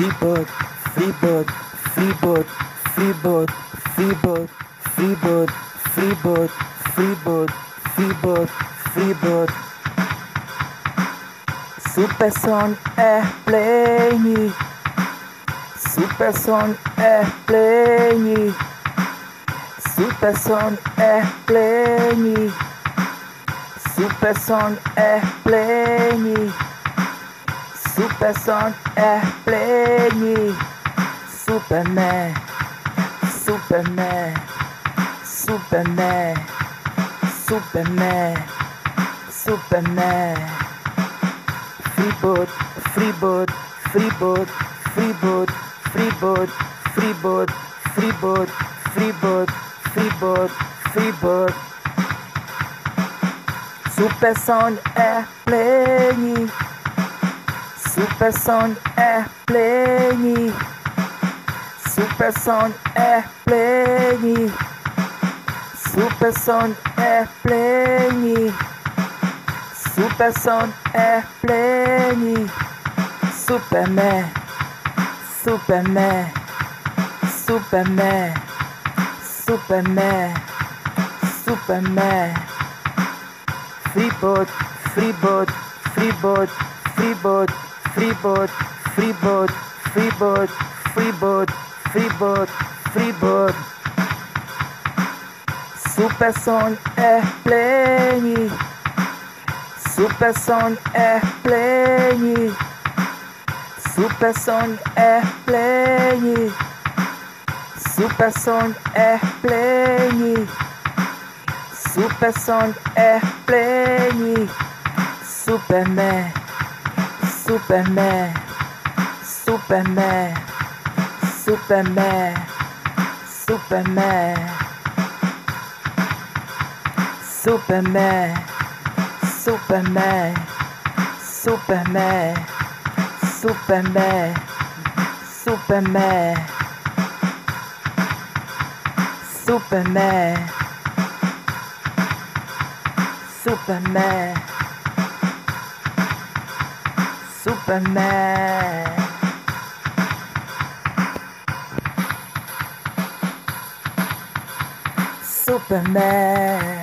Freebird, Freebird, Freebird, Freebird, Freebird, Freebird, Freebird, Freebird, Freebird, Freebird. Supersonic Airplane, Supersonic Airplane, Supersonic Airplane, Supersonic Airplane, Supersonic Airplane, Superman, Superman, Superman, Superman, Superman. Freebird, Freebird, Freebird, Freebird, Freebird, Freebird, Freebird, Freebird, Freebird, Freebird. Supersonic Airplane, Supersonic Airplane, Supersonic Airplane, Supersonic Airplane, Supersonic Airplane, Superman, Superman, Superman, Superman, Superman. Freebird, Freebird, Freebird, Freebird, Freebird, Freebird, Freebird, Freebird, Freebird, Freebird. Supersonic Airplane, Supersonic Airplane, Supersonic Airplane, Supersonic Airplane, Supersonic Airplane, Superman, Superman, Superman, Superman, Superman, Superman, Superman, Superman, Superman, Superman, Superman, Superman, Superman. Superman.